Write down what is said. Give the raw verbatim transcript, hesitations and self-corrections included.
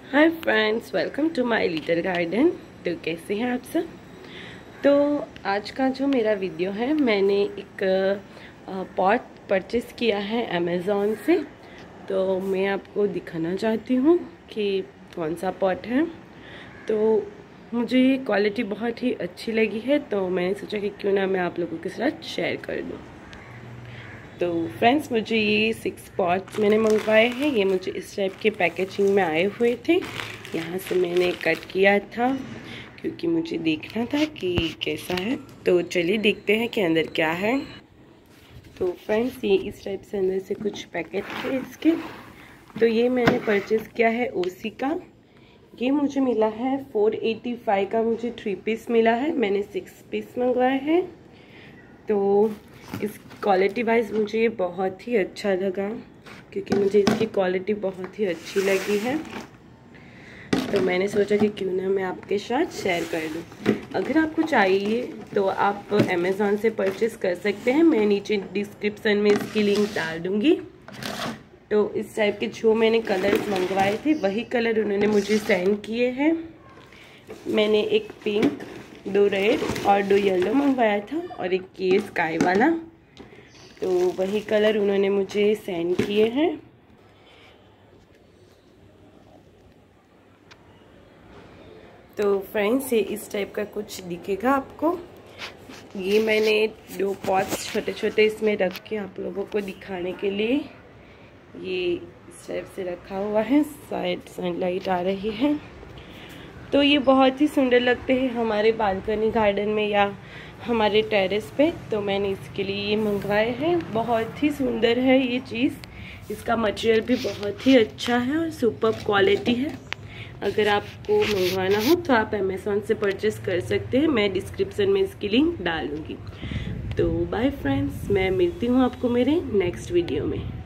Hi friends, welcome to my little garden. तो कैसे हैं आप सब। तो आज का जो मेरा वीडियो है, मैंने एक पॉट परचेस किया है अमेज़ॉन से। तो मैं आपको दिखाना चाहती हूँ कि कौन सा पॉट है। तो मुझे ये क्वालिटी बहुत ही अच्छी लगी है, तो मैंने सोचा कि क्यों ना मैं आप लोगों के साथ शेयर कर दूँ। तो फ्रेंड्स, मुझे ये सिक्स पॉट्स मैंने मंगवाए हैं। ये मुझे इस टाइप के पैकेजिंग में आए हुए थे। यहाँ से मैंने कट किया था क्योंकि मुझे देखना था कि कैसा है। तो चलिए देखते हैं कि अंदर क्या है। तो फ्रेंड्स, ये इस टाइप से अंदर से कुछ पैकेट थे इसके। तो ये मैंने परचेज़ किया है ओसी का। ये मुझे मिला है फोर एटी फाइव का, मुझे थ्री पीस मिला है। मैंने सिक्स पीस मंगवाए हैं। तो इस क्वालिटी वाइज मुझे ये बहुत ही अच्छा लगा क्योंकि मुझे इसकी क्वालिटी बहुत ही अच्छी लगी है। तो मैंने सोचा कि क्यों ना मैं आपके साथ शेयर कर दूं। अगर आपको चाहिए तो आप अमेज़ॉन से परचेस कर सकते हैं। मैं नीचे डिस्क्रिप्शन में इसकी लिंक डाल दूंगी। तो इस टाइप के जो मैंने कलर्स मंगवाए थे वही कलर उन्होंने मुझे सेंड किए हैं। मैंने एक पिंक, दो रेड और दो येलो मंगवाया था और एक ये स्काई वाला। तो वही कलर उन्होंने मुझे सेंड किए हैं। तो फ्रेंड्स, ये इस टाइप का कुछ दिखेगा आपको। ये मैंने दो पॉट्स छोटे छोटे इसमें रख के आप लोगों को दिखाने के लिए ये इस टाइप से रखा हुआ है। शायद सनलाइट आ रही है तो ये बहुत ही सुंदर लगते हैं हमारे बालकनी गार्डन में या हमारे टेरेस पे। तो मैंने इसके लिए ये मंगवाए हैं। बहुत ही सुंदर है ये चीज़। इसका मटेरियल भी बहुत ही अच्छा है और सुपर क्वालिटी है। अगर आपको मंगवाना हो तो आप अमेज़ॉन से परचेस कर सकते हैं। मैं डिस्क्रिप्शन में इसकी लिंक डालूँगी। तो बाय फ्रेंड्स, मैं मिलती हूँ आपको मेरे नेक्स्ट वीडियो में।